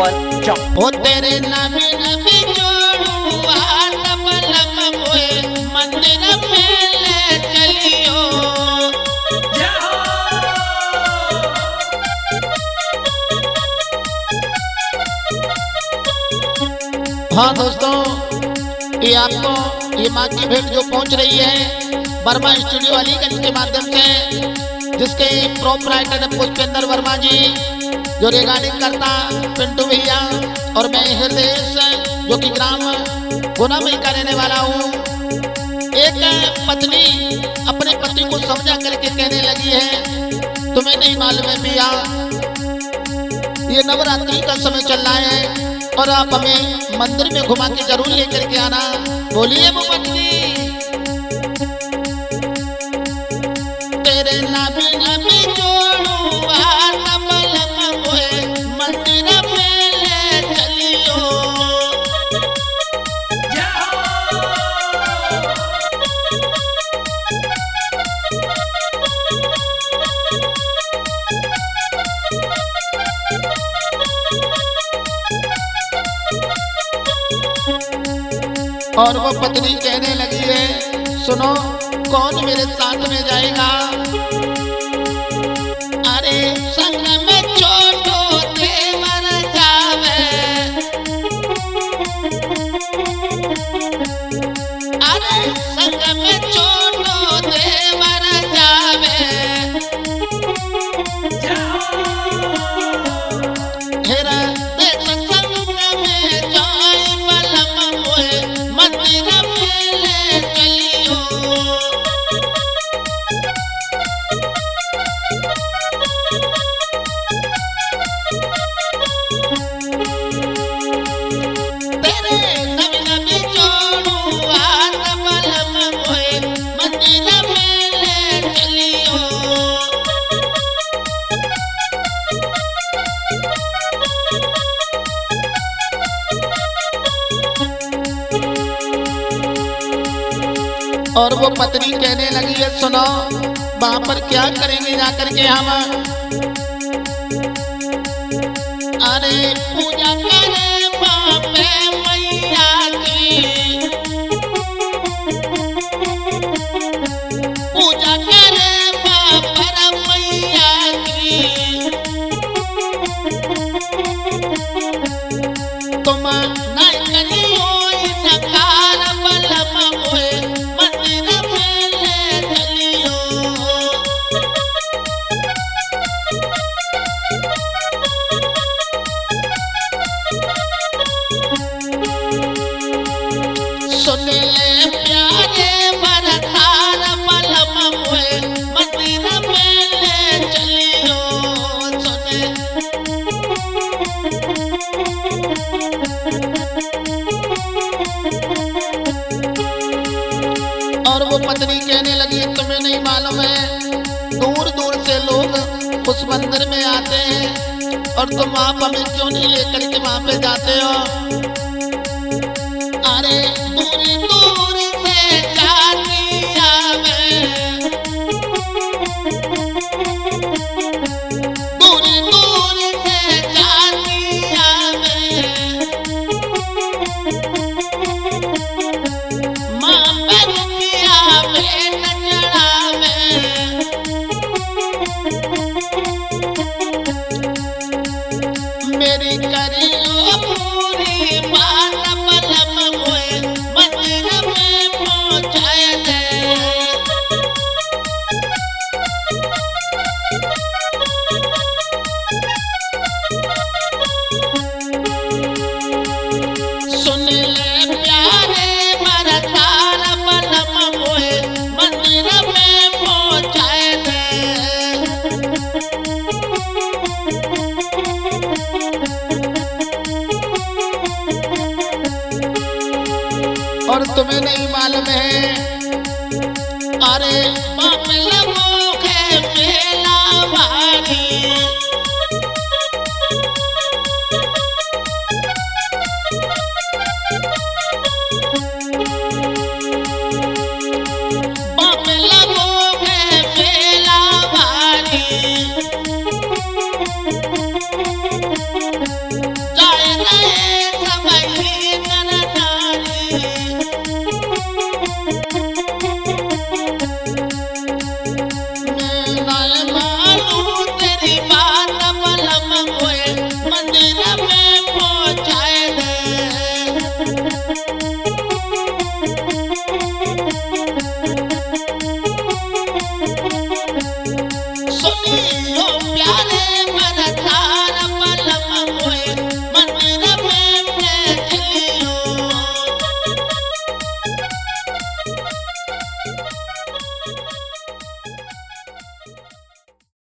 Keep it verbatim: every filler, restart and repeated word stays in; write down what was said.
One jump. ओ तेरे नबी नबी जोड़ू हाथ बलम मोए मंदिर में ले चलियो। हाँ दोस्तों, ये आपको ये माँ की भेंट जो पहुंच रही है वर्मा स्टूडियो अलीगंज के माध्यम से, जिसके प्रोपराइटर पुष्पेंद्र वर्मा जी, जो रिकॉर्डिंग करता पिंटू भैया, और मैं हृदय जो कि ग्राम गुना में का रहने वाला हूँ। एक पत्नी अपने पति को समझा करके कहने लगी है, तुम्हें नहीं मालूम है भैया, ये नवरात्रि का समय चल रहा है और आप हमें मंदिर में घुमा के जरूर लेकर के आना। बोलिए वो पत्नी, तेरे नबी नबी जोड़ू हाथ बलम मोए मंदिर में ले चलियो। और वो पत्नी कहने लगी है, सुनो कौन मेरे साथ में जाएगा? अरे संग में छोटो देवर जावे, अरे संग में छोटो देवर जावे, हेरा देश संग में जाए बलम मोए मंदिर में ले चलियो। तेरे नबी नबी जोड़ू हाथ बलम मोए मंदिर में ले चलियो। और वो पत्नी कहने लगी है, सुनो वहां पर क्या करेंगे जाकर के हम? अरे पूजा करे बापे मैया की, पूजा करे बापर मैया की, तुम नहीं करियो इनकार बलम मोए मंदिर में ले चलियो। सुन ले प्यारे बरतार बलम मोए मंदिर में ले चलियो। और वो पत्नी कहने लगी, तुम्हें नहीं मालूम है, दूर दूर से लोग उस मंदिर में आते हैं और तुम आप हमें क्यों नहीं लेकर के वहां पे जाते हो? अरे दूर दूर से जाती आवे, दूर दूर से जाती आवे, माँ बरतिया भेंट चढ़ावे, मेरी करियो पूरी बात बलम मोए मंदिर में पहुँचाए दे। सुन ले प्यारे बरतार बलम मोए मंदिर में पहुँचाए दे। और तुम्हें नहीं मालूम है, अरे